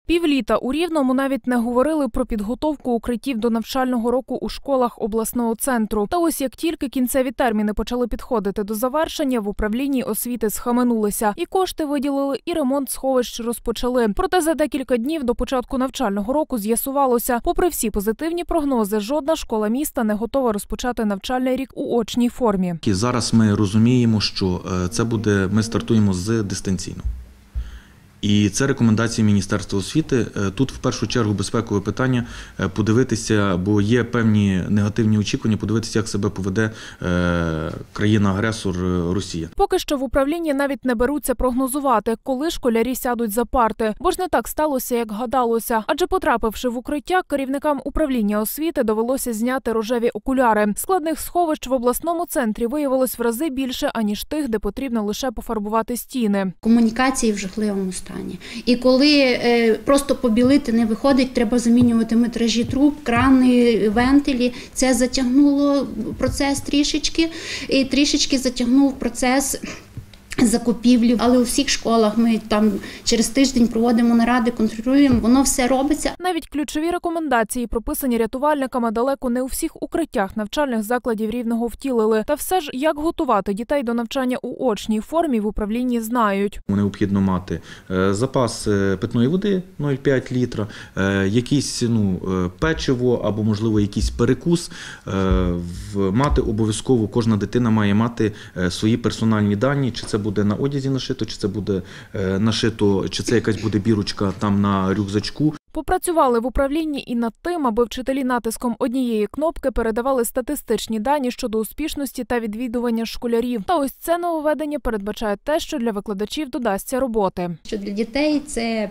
Півліта у Рівному навіть не говорили про підготовку укриттів до навчального року у школах обласного центру. Та ось як тільки кінцеві терміни почали підходити до завершення, в управлінні освіти схаменулися. І кошти виділили, і ремонт сховищ розпочали. Проте за декілька днів до початку навчального року з'ясувалося, попри всі позитивні прогнози, жодна школа міста не готова розпочати навчальний рік у очній формі. Зараз ми розуміємо, що ми стартуємо з дистанційно. І це рекомендації Міністерства освіти. Тут в першу чергу безпекове питання подивитися, бо є певні негативні очікування, подивитися, як себе поведе країна-агресор Росія. Поки що в управлінні навіть не беруться прогнозувати, коли школярі сядуть за парти. Бо ж не так сталося, як гадалося. Адже потрапивши в укриття, керівникам управління освіти довелося зняти рожеві окуляри. Складних сховищ в обласному центрі виявилось в рази більше, аніж тих, де потрібно лише пофарбувати стіни. Комунікації в жахливому стані. І коли просто побілити не виходить, треба замінювати метражі труб, крани, вентилі. Це затягнуло процес трішечки, і трішечки затягнув процес закупівлі. Але у всіх школах ми там через тиждень проводимо наради, контролюємо, воно все робиться. Навіть ключові рекомендації, прописані рятувальниками, далеко не у всіх укриттях навчальних закладів Рівного втілили. Та все ж, як готувати дітей до навчання у очній формі, в управлінні знають. Необхідно мати запас питної води 0,5 літра, якісь печиво або, можливо, якийсь перекус. Мати обов'язково, кожна дитина має мати свої персональні дані, чи це буде на одязі нашито, чи це буде нашито, чи це якась буде бірочка там на рюкзачку. Попрацювали в управлінні і над тим, аби вчителі натиском однієї кнопки передавали статистичні дані щодо успішності та відвідування школярів. Та ось це нововведення передбачає те, що для викладачів додасться роботи. Що для дітей це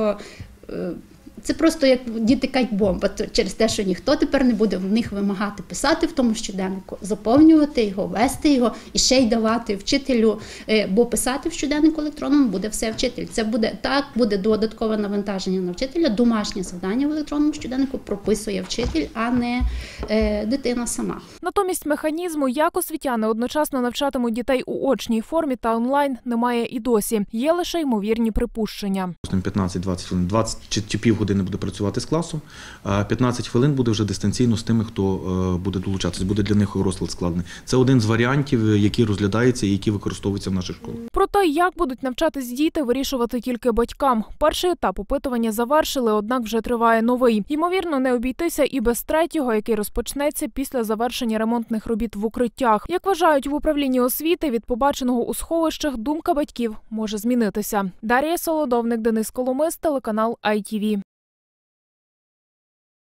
просто як діти кать-бомба, через те, що ніхто тепер не буде в них вимагати писати в тому щоденнику, заповнювати його, вести його і ще й давати вчителю, бо писати в щоденнику електронному буде все вчитель. Це буде додаткове навантаження на вчителя, домашнє завдання в електронному щоденнику прописує вчитель, а не дитина сама. Натомість механізму, як освітяни одночасно навчатимуть дітей у очній формі та онлайн, немає і досі. Є лише ймовірні припущення. 15-20 хвилин, 20 чи півгодини буде працювати з класом, а 15 хвилин буде вже дистанційно з тими, хто буде долучатися. Буде для них розклад складний. Це один з варіантів, який розглядається і який використовується в наших школах. Про те, як будуть навчатись діти, вирішувати тільки батькам. Перший етап опитування завершили, однак вже триває новий. Ймовірно, не обійтися і без третього, який розпочнеться після завершення ремонтних робіт в укриттях. Як вважають в управлінні освіти, від побаченого у сховищах думка батьків може змінитися. Дар'я Солодовник, Денис Коломис, телеканал ITV.